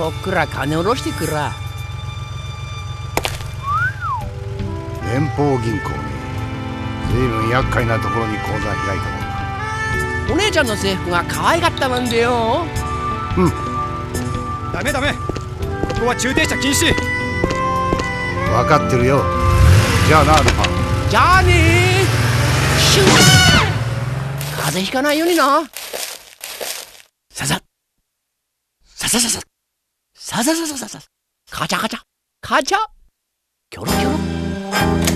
とっくら金下ろしてくら。 連邦銀行ね。ずいぶん厄介なところに口座開いたもんだ。 お姉ちゃんの制服が可愛かったもんでよ。 ダメダメ、ここは駐停車禁止。 分かってるよ。じゃあな、ルパン。 じゃあねー。シュッ。風邪ひかないようにな。ささささささささささささ、カチャカチャカチャ、キョロキョロ。